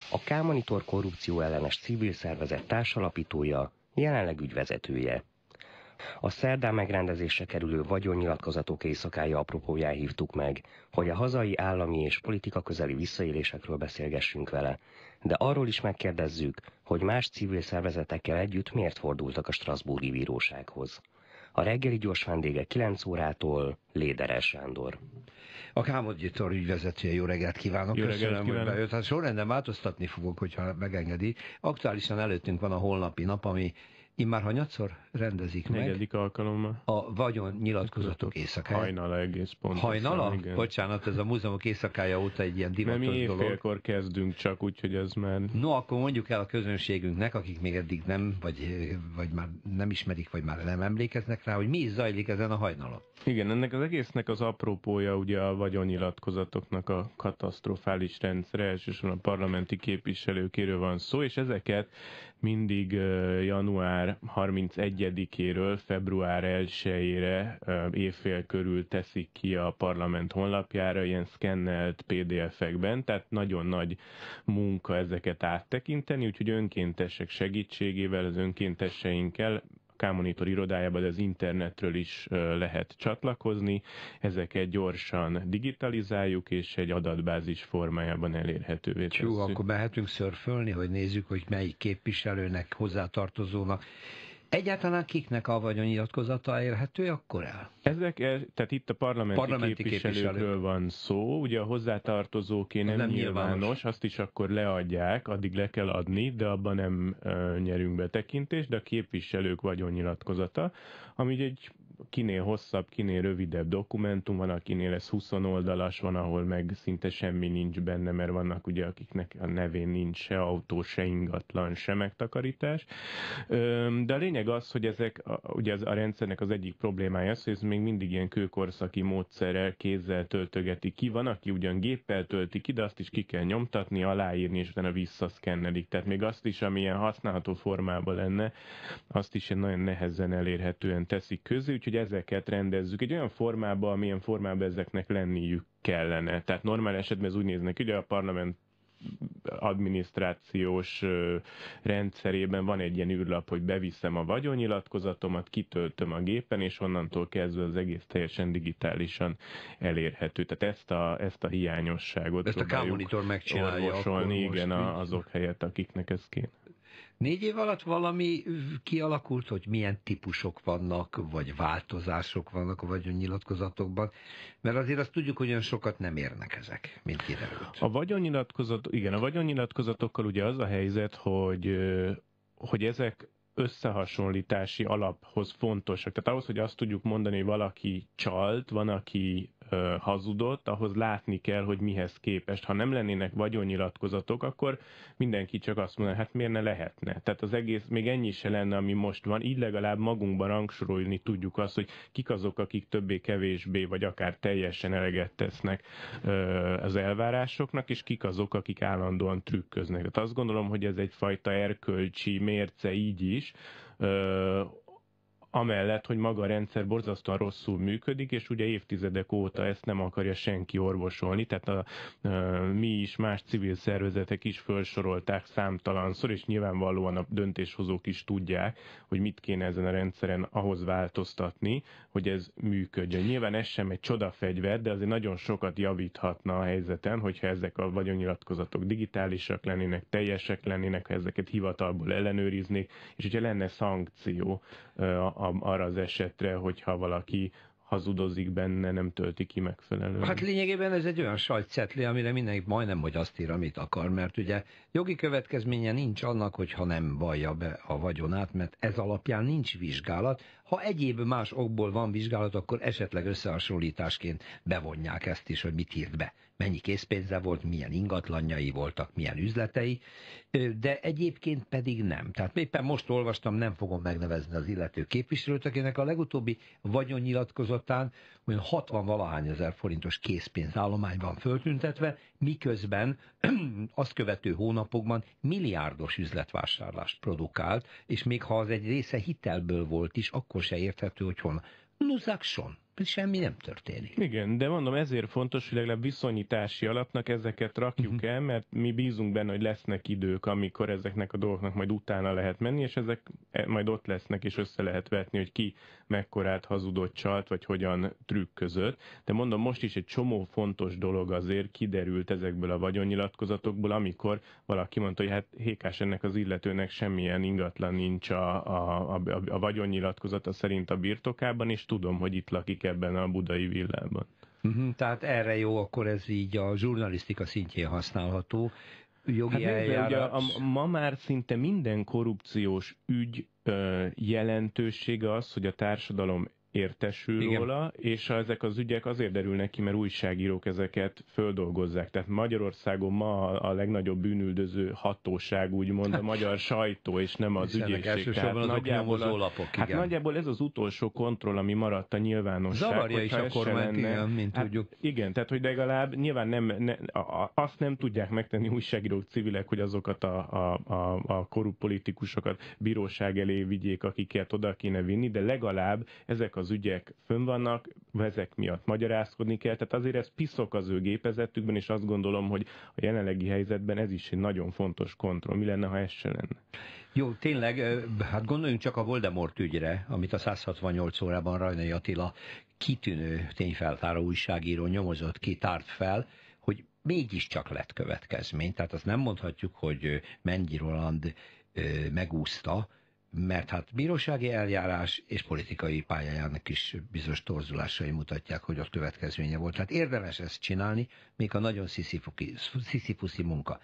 A K-Monitor korrupció ellenes civil szervezet társalapítója, jelenleg ügyvezetője. A szerdán megrendezésre kerülő vagyonnyilatkozatok éjszakája apropóján hívtuk meg, hogy a hazai állami és politika közeli visszaélésekről beszélgessünk vele, de arról is megkérdezzük, hogy más civil szervezetekkel együtt miért fordultak a strasbourgi bírósághoz. A reggeli gyors vendége 9 órától Léderer Sándor. A K-Monitor ügyvezetője, jó reggelt kívánok! Jó reggelt Köszönöm, kívánok. hogy bejött. Hát sorrendben változtatni fogok, hogyha megengedi. Aktuálisan előttünk van a holnapi nap, ami immár hanyatszor rendezik meg? 4. alkalommal. A vagyonnyilatkozatok éjszakája. Hajnala egész pontosan. Hajnala? Igen. Bocsánat, ez a múzeumok éjszakája óta egy ilyen divatos dolog. dolog. Mi éjfélkor kezdünk csak, úgyhogy ez már... No, akkor mondjuk el a közönségünknek, akik még eddig nem, vagy már nem ismerik, vagy már nem emlékeznek rá, hogy mi is zajlik ezen a hajnalon. Igen, ennek az egésznek az apropója ugye a vagyonnyilatkozatoknak a katasztrofális rendszere, elsősorban a parlamenti képviselőkéről van szó, és ezeket mindig január 31-éről február 1-ére évfél körül teszik ki a parlament honlapjára, ilyen szkennelt PDF-ekben, tehát nagyon nagy munka ezeket áttekinteni, úgyhogy önkéntesek segítségével, az önkénteseinkkel, K-Monitor irodájában, de az internetről is lehet csatlakozni. Ezeket gyorsan digitalizáljuk, és egy adatbázis formájában elérhetővé tesszük. Jó, akkor mehetünk szörfölni, hogy nézzük, hogy melyik képviselőnek, hozzátartozónak. Egyáltalán kiknek a vagyonnyilatkozata érhető akkor el? Tehát itt a parlamenti képviselőkről van szó, ugye a hozzátartozóké nem nyilvános, azt is akkor leadják, addig le kell adni, de abban nem nyerünk betekintést, de a képviselők vagyonnyilatkozata, ami egy kinél hosszabb, kinél rövidebb dokumentum, van akinél ez 20 oldalas, van, ahol meg szinte semmi nincs benne, mert vannak ugye, akiknek a nevén nincs se autó, se ingatlan, se megtakarítás. De a lényeg az, hogy ezek, ugye a rendszernek az egyik problémája az, hogy ez még mindig ilyen kőkorszaki módszerrel, kézzel töltögeti ki. Van, aki ugyan géppel tölti ki, de azt is ki kell nyomtatni, aláírni, és utána visszaszkennelik. Tehát még azt is, ami ilyen használható formában lenne, azt is nagyon nehezen elérhetően teszik közé, úgyhogy ezeket rendezzük egy olyan formában, amilyen formában ezeknek lenniük kellene. Tehát normál esetben ez úgy néznek, ugye a parlament adminisztrációs rendszerében van egy ilyen űrlap, hogy beviszem a vagyonnyilatkozatomat, kitöltöm a gépen, és onnantól kezdve az egész teljesen digitálisan elérhető. Tehát ezt a hiányosságot ezt a K-Monitor megcsinálja orvosolni, igen, azok helyett, akiknek ez kéne. 4 év alatt valami kialakult, hogy milyen típusok vannak, vagy változások vannak a vagyonnyilatkozatokban, mert azért azt tudjuk, hogy olyan sokat nem érnek ezek, mint kiderült. A vagyonnyilatkozatokkal ugye az a helyzet, hogy ezek összehasonlítási alaphoz fontosak. Tehát ahhoz, hogy azt tudjuk mondani, hogy valaki csalt, van, aki hazudott, ahhoz látni kell, hogy mihez képest. Ha nem lennének vagyonnyilatkozatok, akkor mindenki csak azt mondaná, hát miért ne lehetne. Tehát az egész, még ennyi se lenne, ami most van, így legalább magunkban rangsorolni tudjuk azt, hogy kik azok, akik többé-kevésbé, vagy akár teljesen eleget tesznek az elvárásoknak, és kik azok, akik állandóan trükköznek. Tehát azt gondolom, hogy ez egyfajta erkölcsi mérce így is, amellett, hogy maga a rendszer borzasztóan rosszul működik, és ugye évtizedek óta ezt nem akarja senki orvosolni, tehát mi is, más civil szervezetek is felsorolták számtalanszor, és nyilvánvalóan a döntéshozók is tudják, hogy mit kéne ezen a rendszeren ahhoz változtatni, hogy ez működjön. Nyilván ez sem egy csodafegyver, de azért nagyon sokat javíthatna a helyzeten, hogyha ezek a vagyonnyilatkozatok digitálisak lennének, teljesek lennének, ha ezeket hivatalból ellenőriznék, és hogyha lenne szankció arra az esetre, hogyha valaki hazudozik benne, nem tölti ki megfelelően. Hát lényegében ez egy olyan sajtcetli, amire mindenki majdnem, hogy azt ír, amit akar, mert ugye jogi következménye nincs annak, hogyha nem vallja be a vagyonát, mert ez alapján nincs vizsgálat. Ha egyéb más okból van vizsgálat, akkor esetleg összehasonlításként bevonják ezt is, hogy mit írt be. Mennyi készpénze volt, milyen ingatlanjai voltak, milyen üzletei, de egyébként pedig nem. Tehát éppen most olvastam, nem fogom megnevezni az illető képviselőt, akinek a legutóbbi vagyonnyilatkozatán olyan 60-valahány ezer forintos készpénzállomány van föltüntetve, miközben azt követő hónapokban milliárdos üzletvásárlást produkált, és még ha az egy része hitelből volt is, akkor se érthető, hogy honnan. Nous semmi nem történik. Igen, de mondom, ezért fontos, hogy legalább viszonyítási alapnak ezeket rakjuk el, mert mi bízunk benne, hogy lesznek idők, amikor ezeknek a dolgoknak majd utána lehet menni, és ezek majd ott lesznek, és össze lehet vetni, hogy ki mekkorát hazudott, csalt, vagy hogyan trükközött. De mondom, most is egy csomó fontos dolog azért kiderült ezekből a vagyonnyilatkozatokból, amikor valaki mondta, hogy hát Hékás, ennek az illetőnek semmilyen ingatlan nincs a vagyonnyilatkozata szerint a birtokában, és tudom, hogy itt lakik ebben a budai villában. Tehát erre jó, akkor ez így a zsurnalisztika szintjén használható. Jogi eljárás... Ma már szinte minden korrupciós ügy jelentősége az, hogy a társadalom értesül róla, és ezek az ügyek azért derülnek ki, mert újságírók ezeket földolgozzák. Tehát Magyarországon ma a legnagyobb bűnüldöző hatóság, úgymond a magyar sajtó, és nem az ügyészség. Nagyjából ez az utolsó kontroll, ami maradt a nyilvánosság. Zavarja is a kormányt, mint tudjuk. Igen, tehát hogy legalább nyilván azt nem tudják megtenni újságírók, civilek, hogy azokat a korrupt politikusokat bíróság elé vigyék, akiket oda kéne vinni, de legalább ezek az ügyek fönn vannak, ezek miatt magyarázkodni kell, tehát azért ez piszok az ő gépezetükben, és azt gondolom, hogy a jelenlegi helyzetben ez is egy nagyon fontos kontroll. Mi lenne, ha ez se lenne? Jó, tényleg, hát gondoljunk csak a Voldemort ügyre, amit a 168 órában Rajnai Attila kitűnő tényfeltáró újságíró nyomozott ki, tárt fel, hogy mégiscsak lett következmény. Tehát azt nem mondhatjuk, hogy Mennyi Roland megúszta, mert hát bírósági eljárás és politikai pályájának is bizonyos torzulásai mutatják, hogy ott következménye volt. Tehát érdemes ezt csinálni, még a nagyon sziszifuszi munka.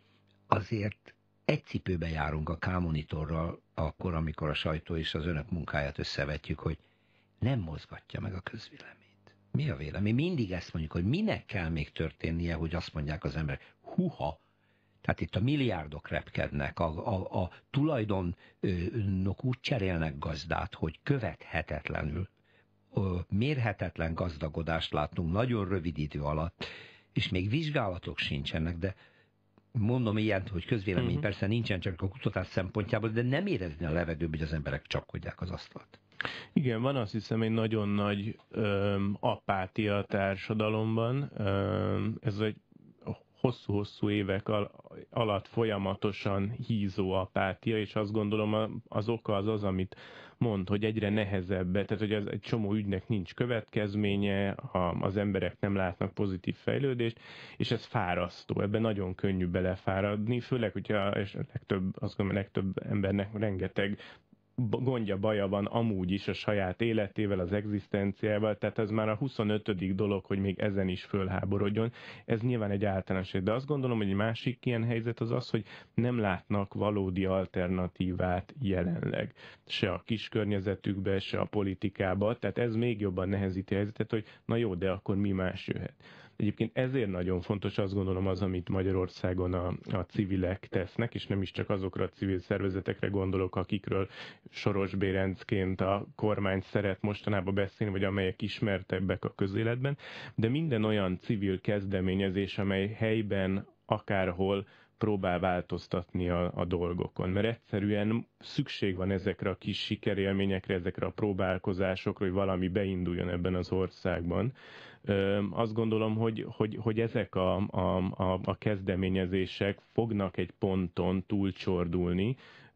Azért egy cipőbe járunk a K-monitorral akkor, amikor a sajtó és az önök munkáját összevetjük, hogy nem mozgatja meg a közvéleményt. Mi a vélemény? Mindig ezt mondjuk, hogy minek kell még történnie, hogy azt mondják az emberek, huha, tehát itt a milliárdok repkednek, a tulajdonok úgy cserélnek gazdát, hogy követhetetlenül, mérhetetlen gazdagodást látunk nagyon rövid idő alatt, és még vizsgálatok sincsenek, de mondom ilyen, hogy közvélemény persze nincsen csak a kutatás szempontjából, de nem érezni a levegőben, hogy az emberek csapkodják az asztalt. Igen, van azt hiszem egy nagyon nagy apátia a társadalomban. Ez egy hosszú-hosszú évek alatt folyamatosan hízó apátia, és azt gondolom az oka az, amit mond, hogy egyre nehezebb, tehát hogy egy csomó ügynek nincs következménye, az emberek nem látnak pozitív fejlődést, és ez fárasztó, ebben nagyon könnyű belefáradni, főleg, hogyha és legtöbb embernek rengeteg gondja, baja van amúgy is a saját életével, az egzisztenciával, tehát ez már a 25. dolog, hogy még ezen is fölháborodjon. Ez nyilván egy általánosság, de azt gondolom, hogy egy másik ilyen helyzet az, hogy nem látnak valódi alternatívát jelenleg. Se a kis környezetükbe, se a politikába, tehát ez még jobban nehezíti a helyzetet, hogy na jó, de akkor mi más jöhet. Egyébként ezért nagyon fontos, azt gondolom, az, amit Magyarországon a civilek tesznek, és nem is csak azokra a civil szervezetekre gondolok, akikről Soros Bérencként a kormány szeret mostanában beszélni, vagy amelyek ismertebbek a közéletben, de minden olyan civil kezdeményezés, amely helyben, akárhol próbál változtatni a dolgokon. Mert egyszerűen szükség van ezekre a kis sikerélményekre, ezekre a próbálkozásokra, hogy valami beinduljon ebben az országban. Azt gondolom, hogy ezek a kezdeményezések fognak egy ponton túlcsordulni,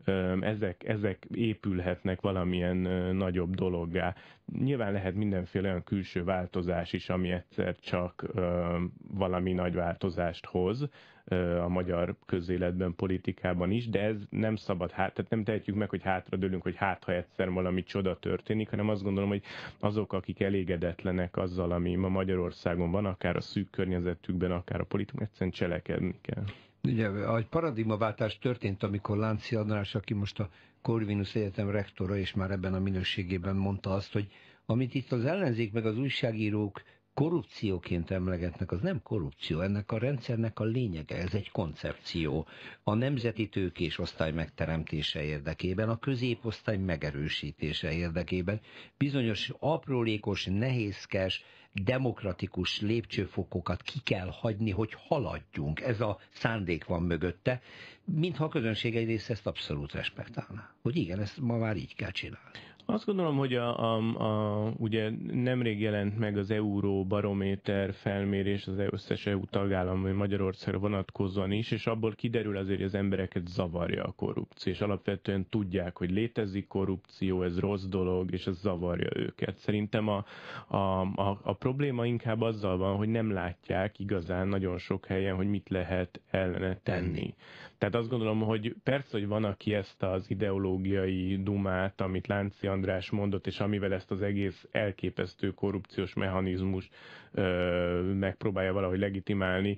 ezek épülhetnek valamilyen nagyobb dologgá. Nyilván lehet mindenféle olyan külső változás is, ami egyszer csak valami nagy változást hoz a magyar közéletben, politikában is, de ez nem szabad, tehát nem tehetjük meg, hogy hátradőlünk, hogy ha egyszer valami csoda történik, hanem azt gondolom, hogy azok, akik elégedetlenek azzal, ami ma Magyarországon van, akár a szűk környezetükben, akár a politikában, egyszerűen cselekedni kell. Ugye, egy paradigmaváltás történt, amikor Lánci András, aki most a Corvinus Egyetem rektora, és már ebben a minőségében mondta azt, hogy amit itt az ellenzék meg az újságírók korrupcióként emlegetnek, az nem korrupció, ennek a rendszernek a lényege, ez egy koncepció. A nemzeti tőkés osztály megteremtése érdekében, a középosztály megerősítése érdekében, bizonyos aprólékos, nehézkes, demokratikus lépcsőfokokat ki kell hagyni, hogy haladjunk. Ez a szándék van mögötte, mintha a közönség egy része ezt abszolút respektálná. Hogy igen, ezt ma már így kell csinálni. Azt gondolom, hogy ugye nemrég jelent meg az Euróbarométer felmérés az összes EU tagállam, vagy Magyarországra vonatkozóan is, és abból kiderül azért, hogy az embereket zavarja a korrupció, és alapvetően tudják, hogy létezik korrupció, ez rossz dolog, és ez zavarja őket. Szerintem a probléma inkább azzal van, hogy nem látják igazán nagyon sok helyen, hogy mit lehet ellene tenni. Tehát azt gondolom, hogy persze, hogy van, aki ezt az ideológiai dumát, amit Lánci András mondott, és amivel ezt az egész elképesztő korrupciós mechanizmus megpróbálja valahogy legitimálni,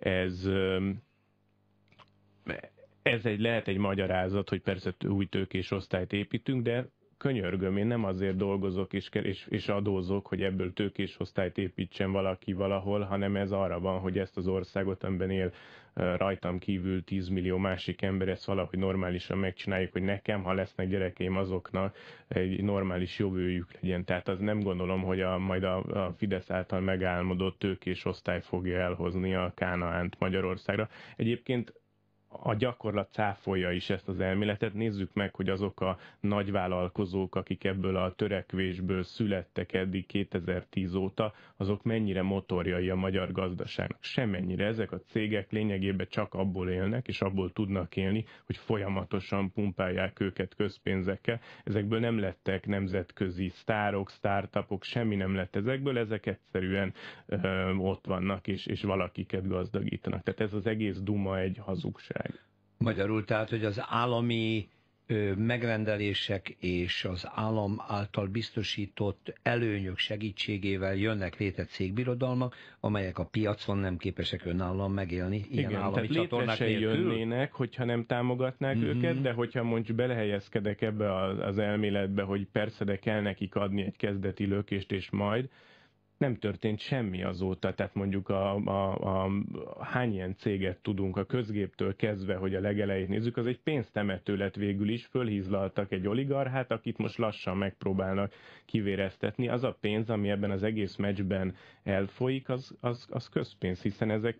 lehet egy magyarázat, hogy persze új tőkés osztályt építünk, de könyörgöm, én nem azért dolgozok és adózok, hogy ebből tőkés osztályt építsen valaki valahol, hanem ez arra van, hogy ezt az országot, amiben él rajtam kívül 10 millió másik ember, ezt valahogy normálisan megcsináljuk, hogy nekem, ha lesznek gyerekeim, azoknak egy normális jövőjük legyen. Tehát az nem gondolom, hogy majd a Fidesz által megálmodott tőkés osztály fogja elhozni a Kánaánt Magyarországra. Egyébként a gyakorlat cáfolja is ezt az elméletet. Nézzük meg, hogy azok a nagyvállalkozók, akik ebből a törekvésből születtek eddig 2010 óta, azok mennyire motorjai a magyar gazdaságnak. Semmennyire. Ezek a cégek lényegében csak abból élnek, és abból tudnak élni, hogy folyamatosan pumpálják őket közpénzekkel. Ezekből nem lettek nemzetközi sztárok, startupok, semmi nem lett ezekből, ezek egyszerűen ott vannak, és valakiket gazdagítanak. Tehát ez az egész duma egy hazugság. Magyarul tehát, hogy az állami megrendelések és az állam által biztosított előnyök segítségével jönnek létre cégbirodalmak, amelyek a piacon nem képesek önállóan megélni. Ilyen igen, állami tehát létre se jönnének, hogyha nem támogatnák őket, de hogyha mondjuk belehelyezkedek ebbe az elméletbe, hogy persze, de kell nekik adni egy kezdeti lökést, és majd nem történt semmi azóta, tehát mondjuk hány ilyen céget tudunk a közgéptől kezdve, hogy a legelejét nézzük, az egy pénztemető lett végül is, fölhízlaltak egy oligarchát, akit most lassan megpróbálnak kivéreztetni. Az a pénz, ami ebben az egész meccsben elfolyik, az közpénz, hiszen ezek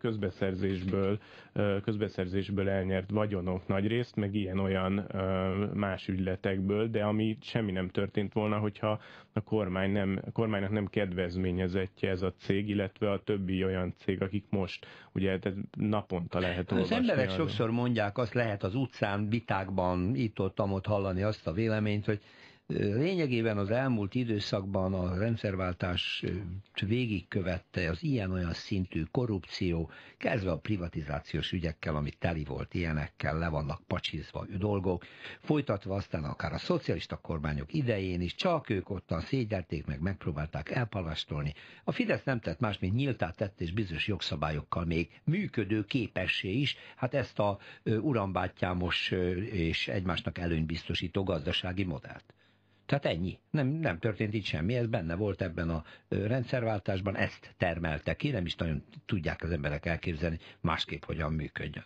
közbeszerzésből elnyert vagyonok nagyrészt, meg ilyen-olyan más ügyletekből, de ami semmi nem történt volna, hogyha a kormánynak nem kedvezményezettje ez a cég, illetve a többi olyan cég, akik most, ugye naponta lehet olvasni. Az emberek sokszor mondják, azt lehet az utcán, vitákban, itt-ott hallani azt a véleményt, hogy lényegében az elmúlt időszakban a rendszerváltás végigkövette az ilyen-olyan szintű korrupció, kezdve a privatizációs ügyekkel, ami teli volt ilyenekkel, le vannak pacsizva dolgok, folytatva aztán akár a szocialista kormányok idején is, csak ők ottan szégyelték meg, megpróbálták elpalasztolni. A Fidesz nem tett más, mint nyíltá tett, és bizonyos jogszabályokkal még működő képessé is, hát ezt a urambátyámos és egymásnak előnyt biztosító gazdasági modellt. Tehát ennyi. Nem történt itt semmi, ez benne volt ebben a rendszerváltásban, ezt termelte ki, nem is nagyon tudják az emberek elképzelni, másképp hogyan működjön.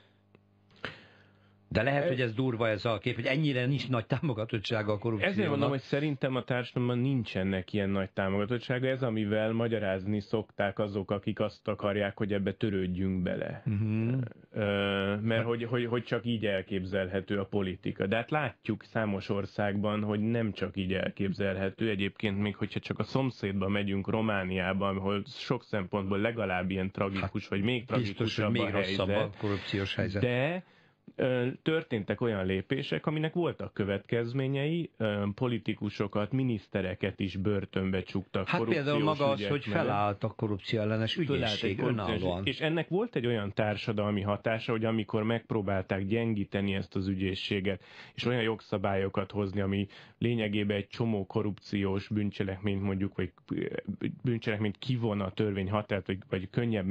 De lehet, hogy ez durva ez a kép, hogy ennyire nincs nagy támogatottsága a korrupciónak. Ezért mondom, hogy szerintem a társadalomban nincsenek ilyen nagy támogatottsága. Ez, amivel magyarázni szokták azok, akik azt akarják, hogy ebbe törődjünk bele. Mert hogy csak így elképzelhető a politika. De hát látjuk számos országban, hogy nem csak így elképzelhető. Egyébként még, hogyha csak a szomszédba megyünk, Romániába, ahol sok szempontból legalább ilyen tragikus, vagy még tragikusabb még a helyzet. A korrupciós helyzet. De történtek olyan lépések, aminek voltak következményei, politikusokat, minisztereket is börtönbe csuktak. Hát például maga az, hogy felállt a korrupció ellenes ügyészség önállóan. És ennek volt egy olyan társadalmi hatása, hogy amikor megpróbálták gyengíteni ezt az ügyészséget, és olyan jogszabályokat hozni, ami lényegében egy csomó korrupciós bűncselekményt mondjuk, vagy bűncselekményt kivon a törvény határt, vagy könnyebb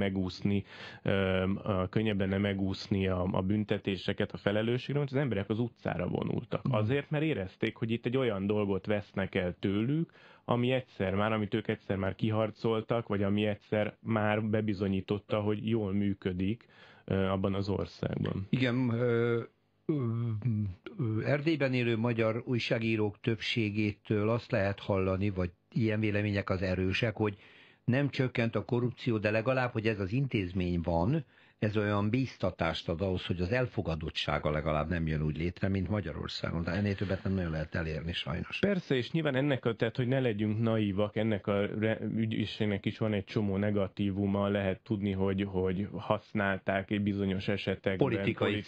lenne megúszni a büntetéseket, a felelősségre, hogy az emberek az utcára vonultak. Azért, mert érezték, hogy itt egy olyan dolgot vesznek el tőlük, amit ők egyszer már kiharcoltak, vagy ami egyszer már bebizonyította, hogy jól működik abban az országban. Igen, Erdélyben élő magyar újságírók többségétől azt lehet hallani, vagy ilyen vélemények az erősek, hogy nem csökkent a korrupció, de legalább, hogy ez az intézmény van, ez olyan bíztatást ad ahhoz, hogy az elfogadottsága legalább nem jön úgy létre, mint Magyarországon. De ennél többet nem nagyon lehet elérni sajnos. Persze, és nyilván tehát, hogy ne legyünk naívak, ennek a ügyészségnek is van egy csomó negatívuma, lehet tudni, hogy használták egy bizonyos esetekben politikai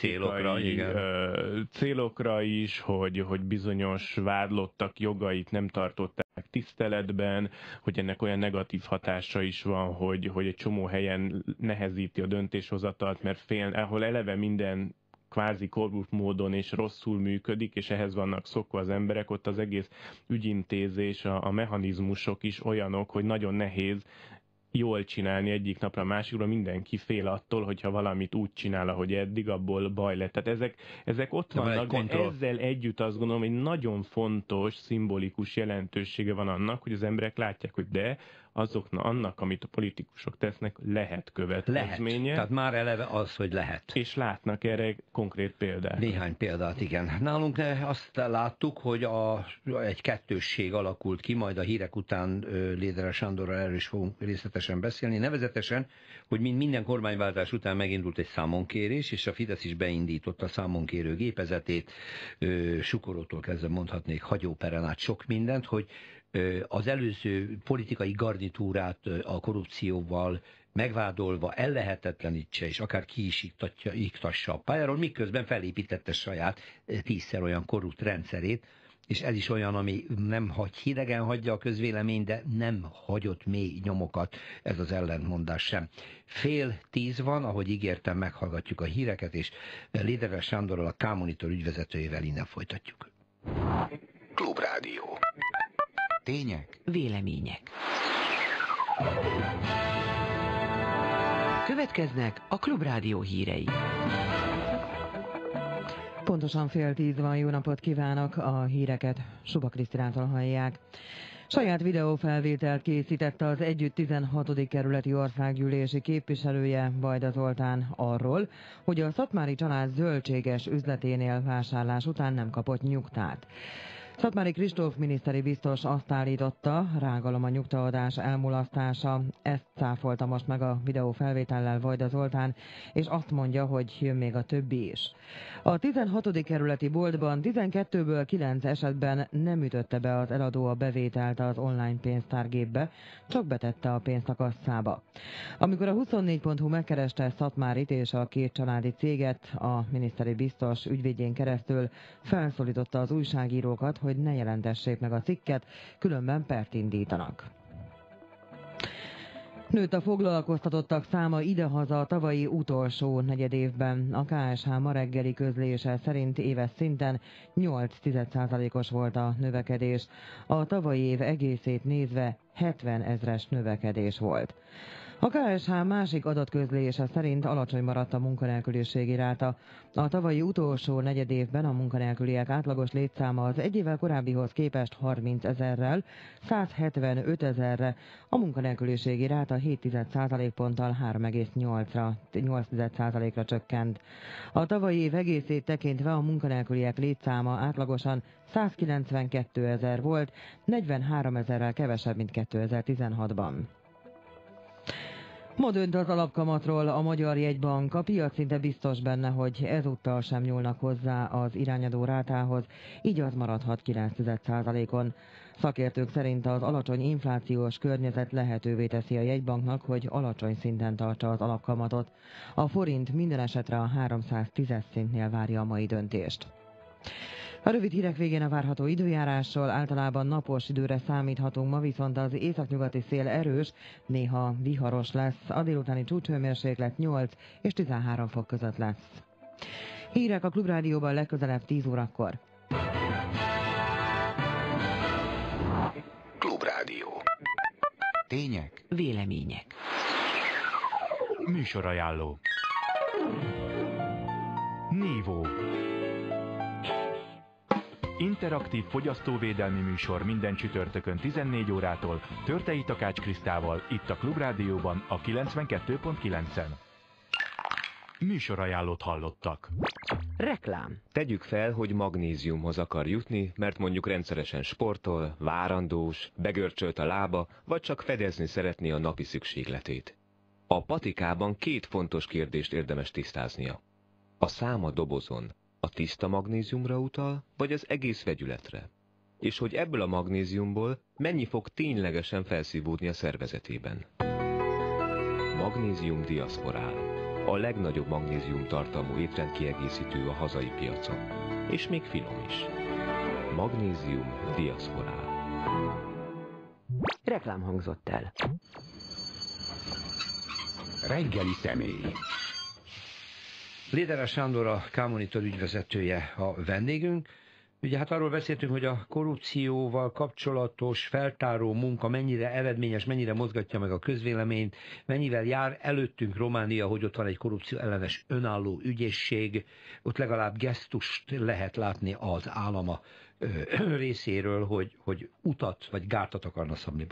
célokra is, hogy bizonyos vádlottak jogait nem tartották tiszteletben, hogy ennek olyan negatív hatása is van, hogy egy csomó helyen nehezíti a döntéshozatalt, mert ahol eleve minden kvázi korrupt módon és rosszul működik, és ehhez vannak szokva az emberek, ott az egész ügyintézés, a mechanizmusok is olyanok, hogy nagyon nehéz jól csinálni egyik napra a másikra, mindenki fél attól, hogyha valamit úgy csinál, ahogy eddig, abból baj lett. Tehát ezek ott vannak, de ezzel együtt azt gondolom, hogy nagyon fontos, szimbolikus jelentősége van annak, hogy az emberek látják, hogy annak, amit a politikusok tesznek, lehet következménye. Lehet. Tehát már eleve az, hogy lehet. És látnak erre konkrét példát. Néhány példát, igen. Nálunk azt láttuk, hogy egy kettősség alakult ki, majd a hírek után Léderer Sándorral erről is fogunk részletesen beszélni. Nevezetesen, hogy minden kormányváltás után megindult egy számonkérés, és a Fidesz is beindította a számonkérő gépezetét, Sukorótól kezdve mondhatnék hagyóperen át sok mindent, hogy az előző politikai garnitúrát a korrupcióval megvádolva ellehetetlenítse, és akár ki is iktassa a pályáról, miközben felépítette saját 10-szer olyan korrupt rendszerét, és ez is olyan, ami nem hidegen hagyja a közvélemény, de nem hagyott mély nyomokat, ez az ellentmondás sem. 9:30 van, ahogy ígértem, meghallgatjuk a híreket, és Léderer Sándorral, a K-Monitor ügyvezetőjével innen folytatjuk. Klubrádió. Tények, vélemények. Következnek a Klubrádió hírei. Pontosan 9:30 van, jó napot kívánok, a híreket Suba Krisztinától hallják. Saját videófelvételt készített az Együtt 16. kerületi országgyűlési képviselője, Vajda Zoltán arról, hogy a szatmári család zöldséges üzleténél vásárlás után nem kapott nyugtát. Szatmári Kristóf miniszteri biztos azt állította, rágalom a nyugtaadás elmulasztása, ezt cáfolta most meg a videófelvétellel Vajda Zoltán, és azt mondja, hogy jön még a többi is. A 16. kerületi boltban 12-ből 9 esetben nem ütötte be az eladó a bevételt az online pénztárgépbe, csak betette a pénzt a kasszába. Amikor a 24.hu megkereste Szatmárit és a két családi céget, a miniszteri biztos ügyvédjén keresztül felszólította az újságírókat, hogy ne jelentessék meg a cikket, különben pert indítanak. Nőtt a foglalkoztatottak száma idehaza a tavalyi utolsó negyedévben. A KSH ma reggeli közlése szerint éves szinten 8,1%-os volt a növekedés. A tavalyi év egészét nézve 70 000-es növekedés volt. A KSH másik adatközlése szerint alacsony maradt a munkanélküliségi ráta. A tavalyi utolsó negyedévben a munkanélküliek átlagos létszáma az egy évvel korábbihoz képest 30 000-rel, 175 000-re, a munkanélküliségi ráta 0,7 ponttal 3,8%-ra csökkent. A tavalyi év egészét tekintve a munkanélküliek létszáma átlagosan 192 000 volt, 43 000-rel kevesebb, mint 2016-ban. Ma dönt az alapkamatról a Magyar Jegybank. A piac szinte biztos benne, hogy ezúttal sem nyúlnak hozzá az irányadó rátához, így az maradhat 9%-on. Szakértők szerint az alacsony inflációs környezet lehetővé teszi a jegybanknak, hogy alacsony szinten tartsa az alapkamatot. A forint minden esetre a 310 szintnél várja a mai döntést. A rövid hírek végén a várható időjárásról, általában napos időre számíthatunk, ma viszont az északnyugati szél erős, néha viharos lesz, a délutáni csúcshőmérséklet 8 és 13 fok között lesz. Hírek a Klubrádióban legközelebb 10 órakor. Klubrádió. Tények, vélemények. Műsorajánló. Nívó. Interaktív fogyasztóvédelmi műsor minden csütörtökön 14 órától Törtei Takács Krisztával itt a Klubrádióban a 92.9-en. Műsorajánlót hallottak. Reklám. Tegyük fel, hogy magnéziumhoz akar jutni, mert mondjuk rendszeresen sportol, várandós, begörcsölt a lába, vagy csak fedezni szeretné a napi szükségletét. A patikában 2 fontos kérdést érdemes tisztáznia. A szám a dobozon a tiszta magnéziumra utal, vagy az egész vegyületre? És hogy ebből a magnéziumból mennyi fog ténylegesen felszívódni a szervezetében? Magnézium diaszporál. A legnagyobb magnézium tartalmú étrendkiegészítő a hazai piacon. És még finom is. Magnézium diaszporál. Reklám hangzott el. Reggeli személy. Léderes Sándor, a K-Monitor ügyvezetője a vendégünk. Ugye hát arról beszéltünk, hogy a korrupcióval kapcsolatos feltáró munka mennyire eredményes, mennyire mozgatja meg a közvéleményt, mennyivel jár előttünk Románia, hogy ott van egy korrupció ellenes önálló ügyészség, ott legalább gesztust lehet látni az állama részéről, hogy utat, vagy gátat akarna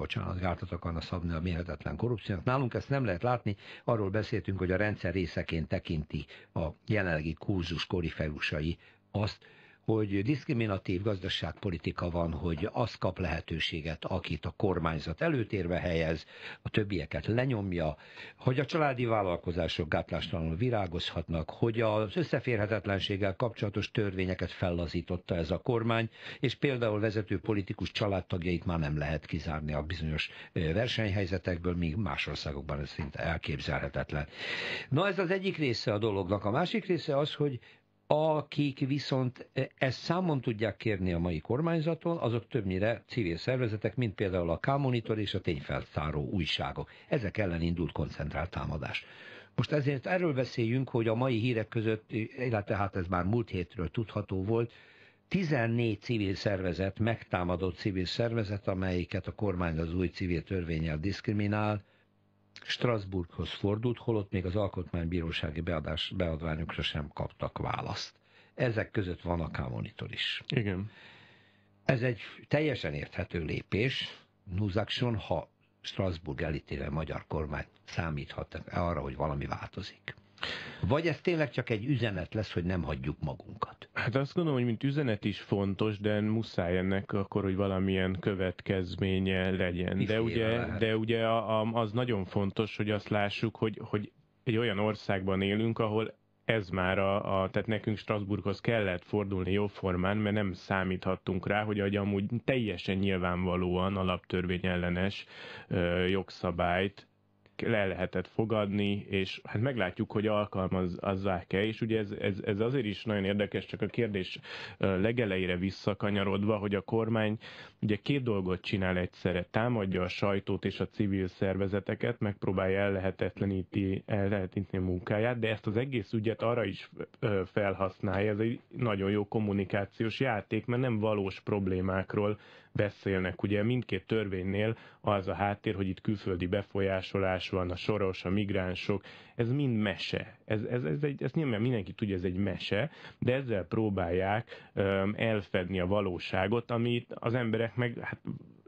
szabni a mérhetetlen korrupciónak. Nálunk ezt nem lehet látni, arról beszéltünk, hogy a rendszer részeként tekinti a jelenlegi kurzus korifeusai azt, hogy diszkriminatív gazdaságpolitika van, hogy az kap lehetőséget, akit a kormányzat előtérbe helyez, a többieket lenyomja, hogy a családi vállalkozások gátlástalanul virágozhatnak, hogy az összeférhetetlenséggel kapcsolatos törvényeket fellazította ez a kormány, és például vezető politikus családtagjait már nem lehet kizárni a bizonyos versenyhelyzetekből, míg más országokban ez szinte elképzelhetetlen. Na, ez az egyik része a dolognak. A másik része az, hogy akik viszont ezt számon tudják kérni a mai kormányzaton, azok többnyire civil szervezetek, mint például a K-Monitor és a tényfeltáró újságok. Ezek ellen indult koncentrált támadás. Most ezért erről beszéljünk, hogy a mai hírek között, illetve hát ez már múlt hétről tudható volt, 14 civil szervezet, megtámadott civil szervezet, amelyiket a kormány az új civil törvénnyel diszkriminál, Strasbourghoz fordult, holott még az alkotmánybírósági beadványokra sem kaptak választ. Ezek között van a K-Monitor is. Igen. Ez egy teljesen érthető lépés. Nuzakson, ha Strasbourg elítéli a magyar kormány, számíthat arra, hogy valami változik. Vagy ez tényleg csak egy üzenet lesz, hogy nem hagyjuk magunkat? Hát azt gondolom, hogy mint üzenet is fontos, de muszáj ennek akkor, hogy valamilyen következménye legyen. De ugye az nagyon fontos, hogy azt lássuk, hogy egy olyan országban élünk, ahol ez már tehát nekünk Strasbourghoz kellett fordulni jóformán, mert nem számíthattunk rá, hogy amúgy teljesen nyilvánvalóan alaptörvényellenes jogszabályt le lehetett fogadni, és hát meglátjuk, hogy alkalmazzák-e, és ugye ez azért is nagyon érdekes, csak a kérdés legelejére visszakanyarodva, hogy a kormány ugye 2 dolgot csinál egyszerre, támadja a sajtót és a civil szervezeteket, megpróbálja ellehetetleníteni a munkáját, de ezt az egész ügyet arra is felhasználja, ez egy nagyon jó kommunikációs játék, mert nem valós problémákról beszélnek. Ugye mindkét törvénynél az a háttér, hogy itt külföldi befolyásolás van, a Soros, a migránsok, ez mind mese. Ezt nyilván mindenki tudja, ez egy mese, de ezzel próbálják elfedni a valóságot, amit az emberek meg hát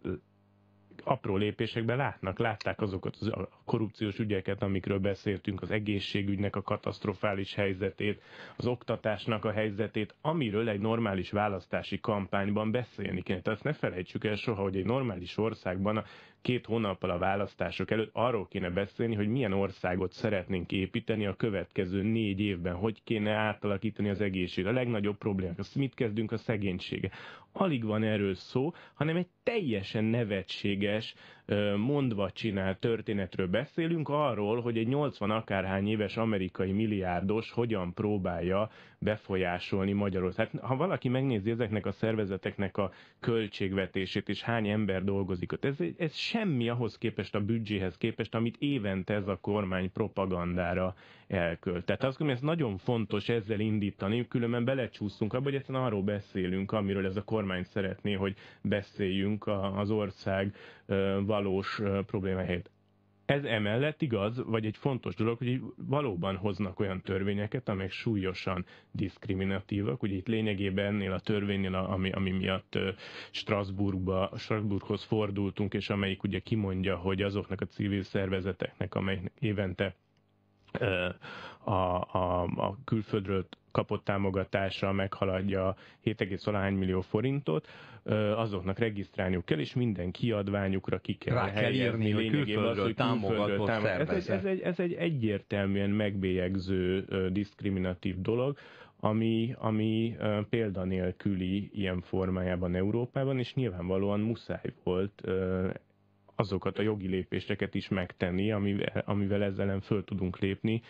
apró lépésekben látták azokat a korrupciós ügyeket, amikről beszéltünk, az egészségügynek a katasztrofális helyzetét, az oktatásnak a helyzetét, amiről egy normális választási kampányban beszélni kéne. Tehát azt ne felejtsük el soha, hogy egy normális országban 2 hónappal a választások előtt arról kéne beszélni, hogy milyen országot szeretnénk építeni a következő 4 évben, hogy kéne átalakítani az egészséget. A legnagyobb problémák, mit kezdünk a szegénysége. Alig van erről szó, hanem egy teljesen nevetséges, mondva csinált történetről beszélünk, arról, hogy egy 80 akárhány éves amerikai milliárdos hogyan próbálja befolyásolni Magyarországot. Hát, ha valaki megnézi ezeknek a szervezeteknek a költségvetését, és hány ember dolgozik ott, ez semmi ahhoz képest, a büdzséhez képest, amit évente ez a kormány propagandára elkölt. Tehát azt gondolom, ez nagyon fontos ezzel indítani, különben belecsúszunk abba, hogy egyszerűen arról beszélünk, amiről ez a kormány szeretné, hogy beszéljünk az ország valós problémáját. Ez emellett igaz, vagy egy fontos dolog, hogy valóban hoznak olyan törvényeket, amelyek súlyosan diszkriminatívak. Ugye itt lényegében ennél a törvénynél, ami miatt Strasbourghoz fordultunk, és amelyik ugye kimondja, hogy azoknak a civil szervezeteknek, amelyek évente a külföldről kapott támogatása meghaladja 7,1 millió forintot, azoknak regisztrálniuk kell, és minden kiadványukra ki kell helyezni. Hogy külföldről támogatott szervezet. Ez egy egyértelműen megbélyegző, diszkriminatív dolog, ami példanélküli ilyen formájában Európában, és nyilvánvalóan muszáj volt azokat a jogi lépéseket is megtenni, amivel ezzel ellen föl tudunk lépni,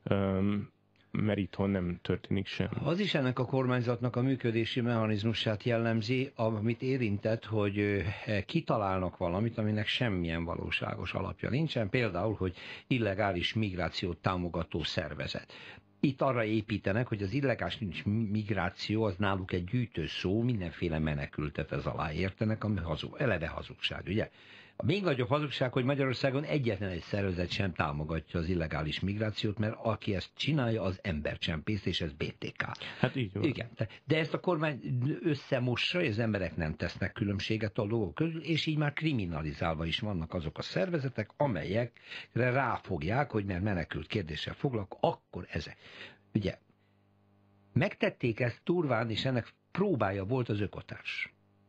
mert itthon nem történik sem. Az is ennek a kormányzatnak a működési mechanizmusát jellemzi, amit érintett, hogy kitalálnak valamit, aminek semmilyen valóságos alapja nincsen, például, hogy illegális migrációt támogató szervezet. Itt arra építenek, hogy az illegális migráció az náluk egy gyűjtő szó, mindenféle menekültet ez alá értenek, ami eleve hazugság, ugye? A még nagyobb hazugság, hogy Magyarországon egyetlen egy szervezet sem támogatja az illegális migrációt, mert aki ezt csinálja, az embercsempész, és ez BTK. Hát így van. Igen. De ezt a kormány összemossa, és az emberek nem tesznek különbséget a dolgok közül, és így már kriminalizálva is vannak azok a szervezetek, amelyekre ráfogják, hogy mert menekült kérdéssel foglalkoznak, akkor ezek. Ugye, megtették ezt turván, és ennek próbája volt az ökotárs.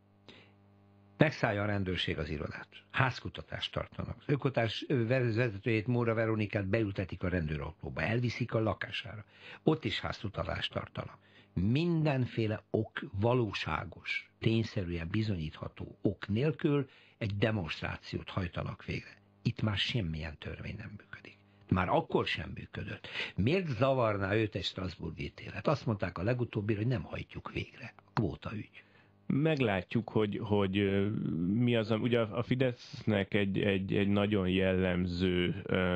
Megszállja a rendőrség az irodát. Házkutatást tartanak. Az ökotárs vezetőjét, Móra Veronikát beültetik a rendőrautóba, elviszik a lakására. Ott is házkutatást tartanak. Mindenféle ok, valóságos, tényszerűen bizonyítható ok nélkül egy demonstrációt hajtanak végre. Itt már semmilyen törvény nem működik. Már akkor sem működött. Miért zavarná őt egy strasbourgi ítélet? Azt mondták a legutóbbira, hogy nem hajtjuk végre. Kvóta ügy. Meglátjuk, hogy mi az, ugye a Fidesznek egy nagyon jellemző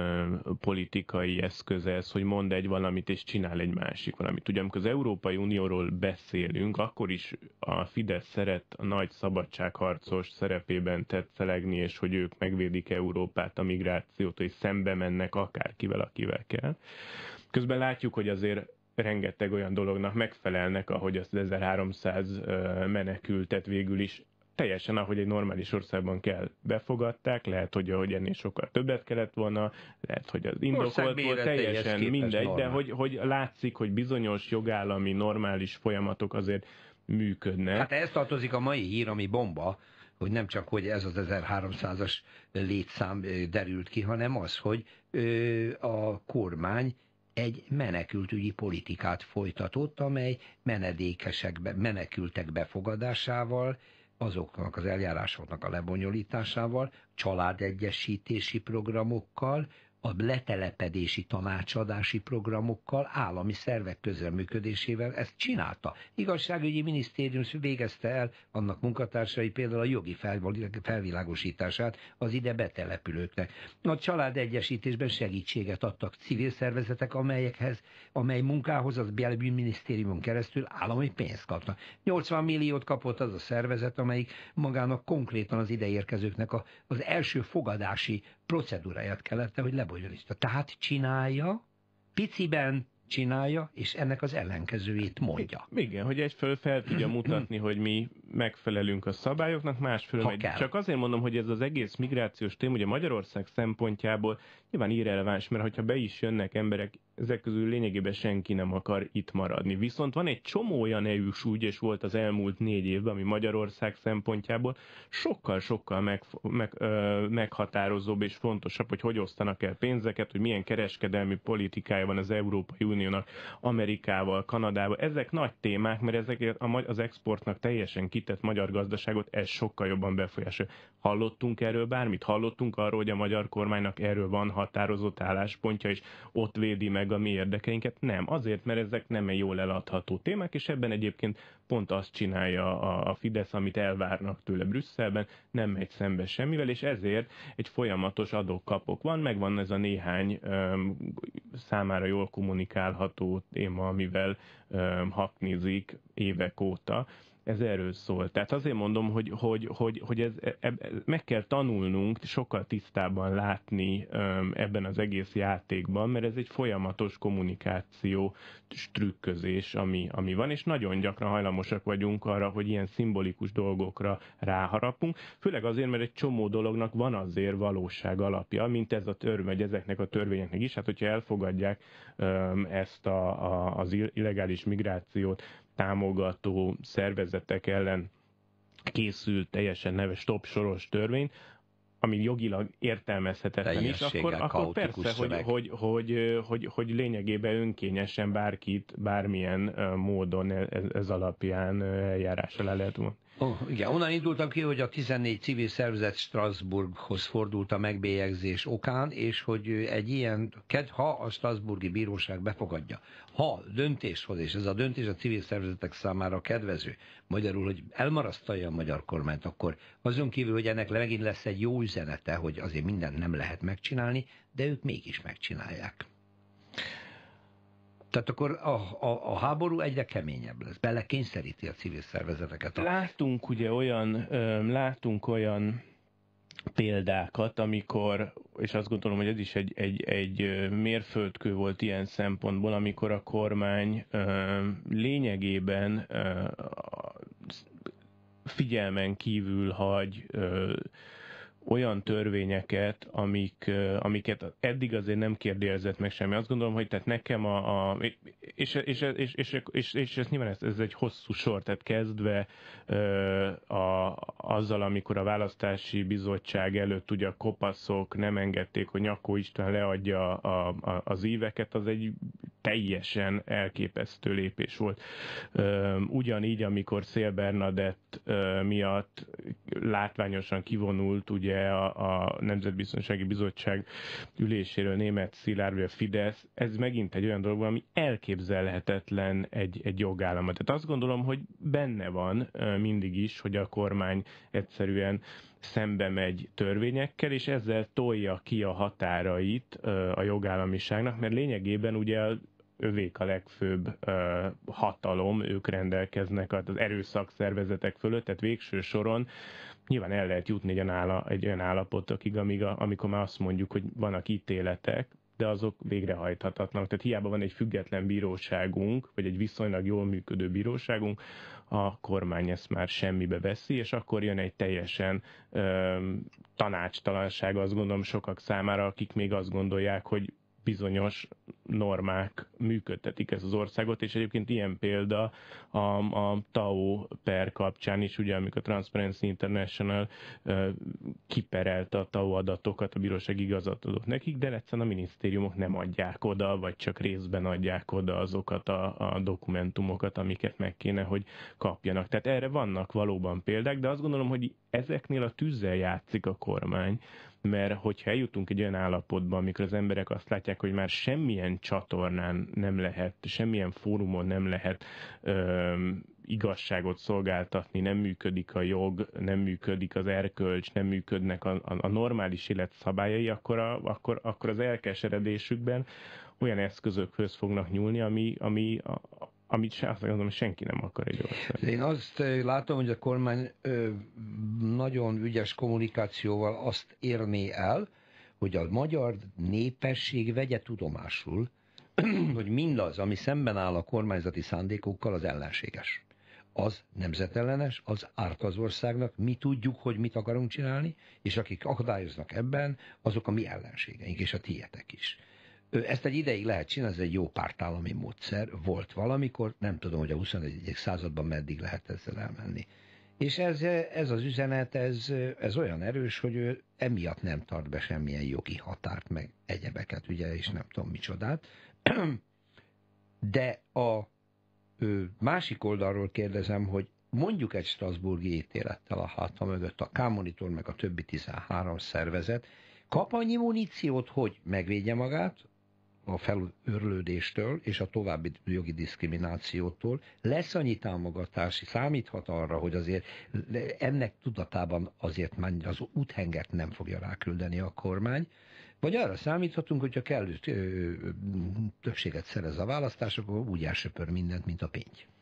politikai eszköze ez, hogy mond egy valamit és csinál egy másik valamit. Ugye amikor az Európai Unióról beszélünk, akkor is a Fidesz szeret a nagy szabadságharcos szerepében tetszelegni, és hogy ők megvédik Európát, a migrációt, és szembe mennek akárkivel, akivel kell. Közben látjuk, hogy azért rengeteg olyan dolognak megfelelnek, ahogy az 1300 menekültet végül is teljesen, ahogy egy normális országban kell, befogadták, lehet, hogy ennél sokkal többet kellett volna, lehet, hogy az indokolt volt, teljesen mindegy, de hogy látszik, hogy bizonyos jogállami, normális folyamatok azért működnek. Hát ez tartozik a mai hír, ami bomba, hogy nem csak, hogy ez az 1300-as létszám derült ki, hanem az, hogy a kormány egy menekültügyi politikát folytatott, amely menekültek befogadásával, azoknak az eljárásoknak a lebonyolításával, családegyesítési programokkal, a letelepedési tanácsadási programokkal, állami szervek közreműködésével ezt csinálta. Igazságügyi minisztérium végezte el annak munkatársai például a jogi felvilágosítását az ide betelepülőknek. A családegyesítésben segítséget adtak civil szervezetek, amely munkához az belügyminisztériumon keresztül állami pénzt kapnak. 80 milliót kapott az a szervezet, amelyik magának konkrétan az ideérkezőknek az első fogadási procedúráját kellett, hogy lebonyolítsa. Tehát csinálja, piciben csinálja, és ennek az ellenkezőjét mondja. Igen, hogy egyfelől fel tudja mutatni, hogy mi megfelelünk a szabályoknak, másfelől csak azért mondom, hogy ez az egész migrációs téma, ugye Magyarország szempontjából nyilván irreleváns, mert hogyha be is jönnek emberek, ezek közül lényegében senki nem akar itt maradni. Viszont van egy csomó olyan EU-s ügy, és volt az elmúlt 4 évben, ami Magyarország szempontjából sokkal meghatározóbb és fontosabb, hogy osztanak el pénzeket, hogy milyen kereskedelmi politikája van az Európai Uniónak, Amerikával, Kanadával. Ezek nagy témák, mert ezek az exportnak teljesen kitett magyar gazdaságot, ez sokkal jobban befolyásolja. Hallottunk erről bármit? Hallottunk arról, hogy a magyar kormánynak erről van határozott álláspontja, és ott védi meg a mi érdekeinket? Nem. Azért, mert ezek nem jól eladható témák, és ebben egyébként pont azt csinálja a Fidesz, amit elvárnak tőle Brüsszelben, nem megy szembe semmivel, és ezért egy folyamatos adok-kapok van, megvan ez a néhány számára jól kommunikálható téma, amivel haknizik évek óta. ez erről szól. Tehát azért mondom, hogy ez meg kell tanulnunk, sokkal tisztában látni ebben az egész játékban, mert ez egy folyamatos kommunikáció, trükközés, ami van, és nagyon gyakran hajlamosak vagyunk arra, hogy ilyen szimbolikus dolgokra ráharapunk, főleg azért, mert egy csomó dolognak van azért valóság alapja, mint ez a törvény, ezeknek a törvényeknek is. Hát, hogyha elfogadják ezt az illegális migrációt támogató szervezetek ellen készült teljesen neves stop-soros törvény, ami jogilag értelmezhetetlen is, akkor persze, hogy lényegében önkényesen bárkit bármilyen módon ez alapján eljárásra le lehet mondani. Igen, onnan indultam ki, hogy a 14 civil szervezet Strasbourghoz fordult a megbélyegzés okán, és hogy egy ilyen, ha a Strasbourgi Bíróság befogadja, ha döntést hoz, és ez a döntés a civil szervezetek számára kedvező, magyarul, hogy elmarasztalja a magyar kormányt, akkor azon kívül, hogy ennek megint lesz egy jó üzenete, hogy azért mindent nem lehet megcsinálni, de ők mégis megcsinálják. Tehát akkor a háború egyre keményebb lesz, belekényszeríti a civil szervezeteket. Látunk ugye olyan példákat, amikor, és azt gondolom, hogy ez is egy mérföldkő volt ilyen szempontból, amikor a kormány lényegében figyelmen kívül hagy olyan törvényeket, amiket eddig azért nem kérdezett meg semmi. Azt gondolom, hogy tehát nekem és ez nyilván ez egy hosszú sor, tehát kezdve azzal, amikor a választási bizottság előtt ugye a kopaszok nem engedték, hogy Nyakó István leadja az íveket, az egy teljesen elképesztő lépés volt. Ugyanígy, amikor Széll Bernadett miatt látványosan kivonult ugye a Nemzetbiztonsági Bizottság üléséről Németh Szilárd, vagy a Fidesz, ez megint egy olyan dolog, ami elképzelhetetlen egy jogállamban. Tehát azt gondolom, hogy benne van mindig is, hogy a kormány egyszerűen szembe megy törvényekkel, és ezzel tolja ki a határait a jogállamiságnak, mert lényegében ugye övék a legfőbb hatalom, ők rendelkeznek az erőszakszervezetek fölött, tehát végső soron nyilván el lehet jutni egy olyan állapotokig, amikor már azt mondjuk, hogy vannak ítéletek, de azok végrehajthatatlanak. Tehát hiába van egy független bíróságunk, vagy egy viszonylag jól működő bíróságunk, a kormány ezt már semmibe veszi, és akkor jön egy teljesen tanácstalanság, azt gondolom sokak számára, akik még azt gondolják, hogy bizonyos normák működtetik ezt az országot, és egyébként ilyen példa a TAO per kapcsán is, ugye amikor a Transparency International kiperelte a TAO adatokat, a bíróság igazat adott nekik, de egyszerűen a minisztériumok nem adják oda, vagy csak részben adják oda azokat a dokumentumokat, amiket meg kéne, hogy kapjanak. Tehát erre vannak valóban példák, de azt gondolom, hogy ezeknél a tűzzel játszik a kormány, mert hogyha eljutunk egy olyan állapotba, amikor az emberek azt látják, hogy már semmilyen csatornán nem lehet, semmilyen fórumon nem lehet igazságot szolgáltatni, nem működik a jog, nem működik az erkölcs, nem működnek a normális élet szabályai, akkor az elkeseredésükben olyan eszközökhöz fognak nyúlni, amit azt mondom, hogy senki nem akar egy ország. Én azt látom, hogy a kormány nagyon ügyes kommunikációval azt érné el, hogy a magyar népesség vegye tudomásul, hogy mindaz, ami szemben áll a kormányzati szándékokkal, az ellenséges. Az nemzetellenes, az árt az országnak, mi tudjuk, hogy mit akarunk csinálni, és akik akadályoznak ebben, azok a mi ellenségeink, és a tietek is. Ezt egy ideig lehet csinálni, ez egy jó pártállami módszer, volt valamikor, nem tudom, hogy a 21. században meddig lehet ezzel elmenni. És ez az üzenet, ez olyan erős, hogy ő emiatt nem tart be semmilyen jogi határt, meg egyebeket, ugye, és nem tudom micsodát. De a másik oldalról kérdezem, hogy mondjuk egy strasbourgi ítélettel a háta mögött a K-Monitor meg a többi 13 szervezet kap annyi muníciót, hogy megvédje magát a felőrlődéstől és a további jogi diszkriminációtól, lesz annyi támogatási, számíthat arra, hogy azért ennek tudatában azért már az úthengert nem fogja ráküldeni a kormány, vagy arra számíthatunk, hogyha kellő többséget szerez a választások, akkor úgy elsöpör mindent, mint a pénty.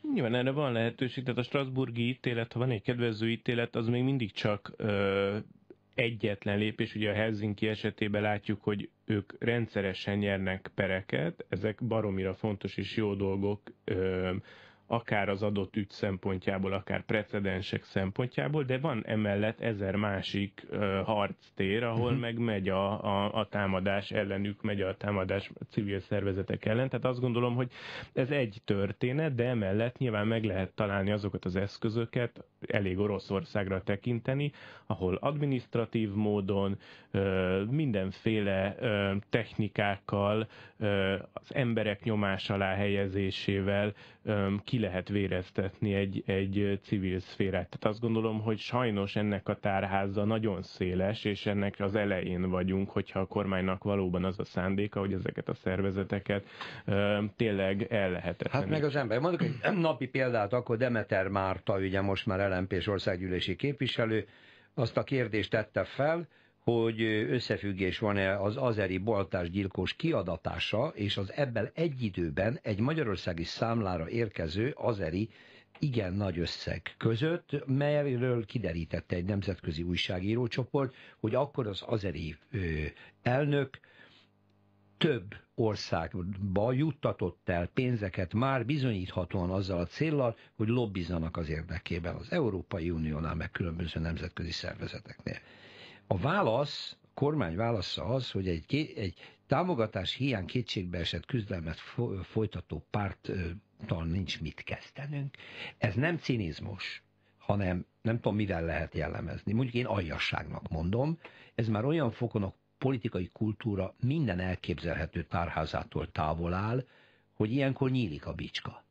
Nyilván erre van lehetőség, tehát a strasbourgi ítélet, ha van egy kedvező ítélet, az még mindig csak egyetlen lépés. Ugye a Helsinki esetében látjuk, hogy ők rendszeresen nyernek pereket, ezek baromira fontos és jó dolgok, akár az adott ügy szempontjából, akár precedensek szempontjából, de van emellett 1000 másik harctér, ahol meg megy a támadás ellenük, megy a támadás civil szervezetek ellen. Tehát azt gondolom, hogy ez egy történet, de emellett nyilván meg lehet találni azokat az eszközöket, elég Oroszországra tekinteni, ahol adminisztratív módon, mindenféle technikákkal, az emberek nyomás alá helyezésével ki lehet véreztetni egy civil szférát. Tehát azt gondolom, hogy sajnos ennek a tárháza nagyon széles, és ennek az elején vagyunk, hogyha a kormánynak valóban az a szándéka, hogy ezeket a szervezeteket tényleg ellehetetlenítse. Hát meg az ember. Mondjuk egy napi példát, akkor Demeter Márta, ugye most már LMP-s országgyűlési képviselő, azt a kérdést tette fel, hogy összefüggés van-e az azeri baltásgyilkos kiadatása és az ebben egy időben egy magyarországi számlára érkező azeri igen nagy összeg között, melyről kiderítette egy nemzetközi újságírócsoport, hogy akkor az azeri elnök több országba juttatott el pénzeket már bizonyíthatóan azzal a céllal, hogy lobbizzanak az érdekében az Európai Uniónál, meg különböző nemzetközi szervezeteknél. A válasz, a kormány válasza az, hogy egy támogatás hiány kétségbe esett küzdelmet folytató párttal nincs mit kezdenünk. Ez nem cinizmus, hanem nem tudom, mivel lehet jellemezni. Mondjuk én aljasságnak mondom, ez már olyan fokon a politikai kultúra minden elképzelhető tárházától távol áll, hogy ilyenkor nyílik a bicska.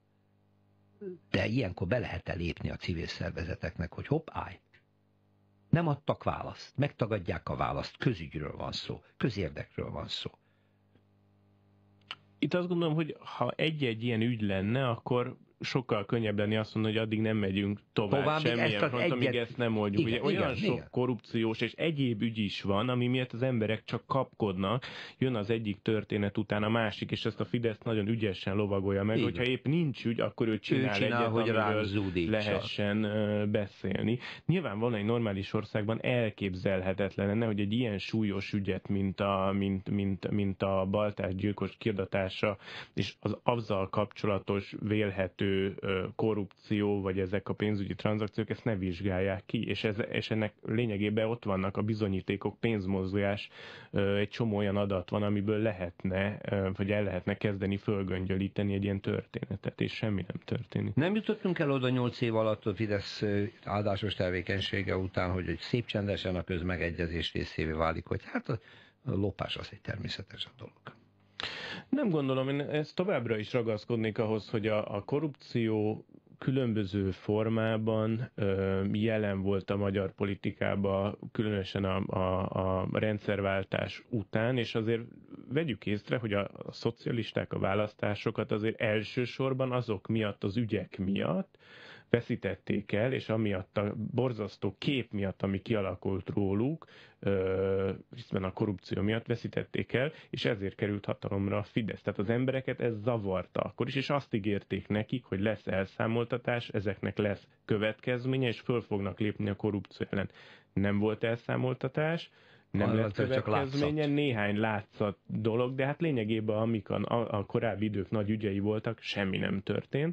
De ilyenkor be lehet lépni a civil szervezeteknek, hogy hopp, állj. Nem adtak választ, megtagadják a választ, közügyről van szó, közérdekről van szó. Itt azt gondolom, hogy ha egy-egy ilyen ügy lenne, akkor sokkal könnyebb lenni azt mondani, hogy addig nem megyünk tovább semmilyen front, amíg ezt nem oldjuk. Igen, ugye olyan sok korrupciós és egyéb ügy is van, ami miatt az emberek csak kapkodnak, jön az egyik történet után a másik, és ezt a Fidesz nagyon ügyesen lovagolja meg, hogyha épp nincs ügy, akkor ő csinál egyet, hogy amiről lehessen beszélni. Nyilván egy normális országban elképzelhetetlen lenne, hogy egy ilyen súlyos ügyet, mint a baltásgyilkos kiadatása, és az azzal kapcsolatos vélhető korrupció, vagy ezek a pénzügyi tranzakciók, ezt ne vizsgálják ki, és ennek lényegében ott vannak a bizonyítékok, pénzmozgás, egy csomó olyan adat van, amiből lehetne, vagy el lehetne kezdeni fölgöngyölíteni egy ilyen történetet, és semmi nem történik. Nem jutottunk el oda 8 év alatt a Fidesz áldásos tevékenysége után, hogy szép csendesen a közmegegyezés részévé válik, hogy hát a lopás az egy természetes dolog. Nem gondolom, én ezt továbbra is ragaszkodnék ahhoz, hogy a korrupció különböző formában jelen volt a magyar politikában, különösen a rendszerváltás után, és azért vegyük észre, hogy a szocialisták a választásokat azért elsősorban azok miatt, az ügyek miatt veszítették el, és amiatt a borzasztó kép miatt, ami kialakult róluk, hiszen a korrupció miatt veszítették el, és ezért került hatalomra a Fidesz. Tehát az embereket ez zavarta akkor is, és azt ígérték nekik, hogy lesz elszámoltatás, ezeknek lesz következménye, és föl fognak lépni a korrupció ellen. Nem volt elszámoltatás, nem lett következménye, néhány látszat dolog, de hát lényegében amik a korábbi idők nagy ügyei voltak, semmi nem történt.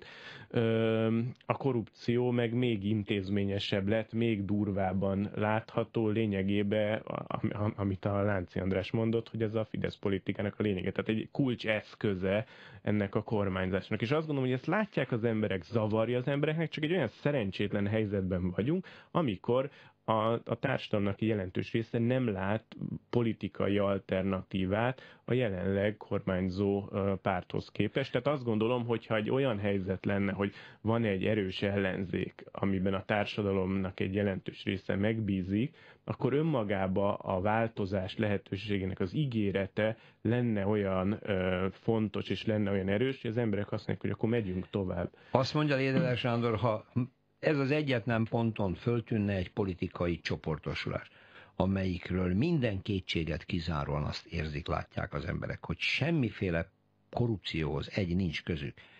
A korrupció meg még intézményesebb lett, még durvábban látható, lényegében, amit a Lánci András mondott, hogy ez a Fidesz politikának a lényege. Tehát egy kulcs eszköze ennek a kormányzásnak. És azt gondolom, hogy ezt látják az emberek, zavarja az embereknek, csak egy olyan szerencsétlen helyzetben vagyunk, amikor a társadalomnak jelentős része nem lát politikai alternatívát a jelenleg kormányzó párthoz képest. Tehát azt gondolom, hogyha egy olyan helyzet lenne, hogy van egy erős ellenzék, amiben a társadalomnak egy jelentős része megbízik, akkor önmagába a változás lehetőségének az ígérete lenne olyan fontos és lenne olyan erős, hogy az emberek azt mondják, hogy akkor megyünk tovább. Azt mondja Lédeles Sándor, ha ez az egyetlen ponton föltűnne egy politikai csoportosulás, amelyikről minden kétséget kizáróan azt érzik, látják az emberek, hogy semmiféle korrupcióhoz nincs közük.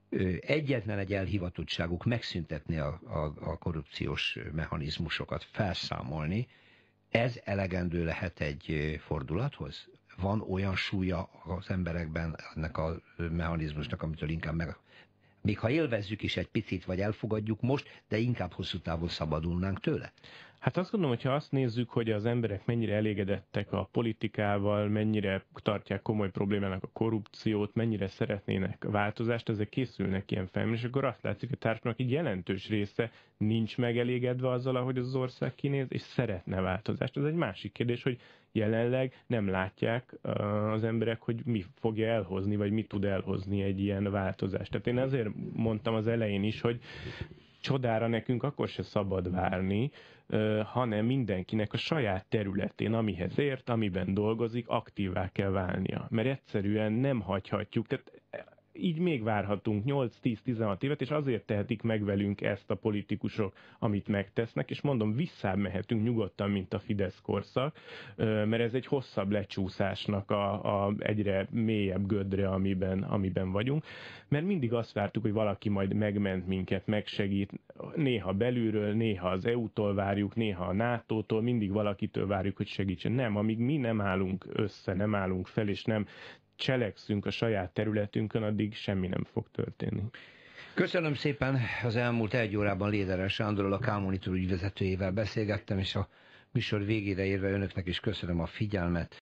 egyetlen egy elhivatottságuk megszüntetni a korrupciós mechanizmusokat, felszámolni, ez elegendő lehet egy fordulathoz? Van olyan súlya az emberekben ennek a mechanizmusnak, amitől inkább még ha élvezzük is egy picit, vagy elfogadjuk most, de inkább hosszú távon szabadulnánk tőle? Hát azt gondolom, hogyha azt nézzük, hogy az emberek mennyire elégedettek a politikával, mennyire tartják komoly problémának a korrupciót, mennyire szeretnének változást, ezek készülnek ilyen felmérések, és akkor azt látszik, hogy a társadalomnak egy jelentős része nincs megelégedve azzal, ahogy az ország kinéz, és szeretne változást. Ez egy másik kérdés, hogy jelenleg nem látják az emberek, hogy mi fogja elhozni, vagy mi tud elhozni egy ilyen változást. Tehát én azért mondtam az elején is, hogy csodára nekünk akkor se szabad várni, hanem mindenkinek a saját területén, amihez ért, amiben dolgozik, aktívvá kell válnia. Mert egyszerűen nem hagyhatjuk, tehát így még várhatunk 8-10-16 évet, és azért tehetik meg velünk ezt a politikusok, amit megtesznek, és mondom, visszább mehetünk nyugodtan, mint a Fidesz korszak, mert ez egy hosszabb lecsúszásnak a egyre mélyebb gödre, amiben vagyunk, mert mindig azt vártuk, hogy valaki majd megment minket, megsegít, néha belülről, néha az EU-tól várjuk, néha a NATO-tól, mindig valakitől várjuk, hogy segítsen. Nem, amíg mi nem állunk össze, nem állunk fel, és nem cselekszünk a saját területünkön, addig semmi nem fog történni. Köszönöm szépen, az elmúlt 1 órában Léderer Sándorral, a K-Monitor ügyvezetőjével beszélgettem, és a műsor végére érve önöknek is köszönöm a figyelmet.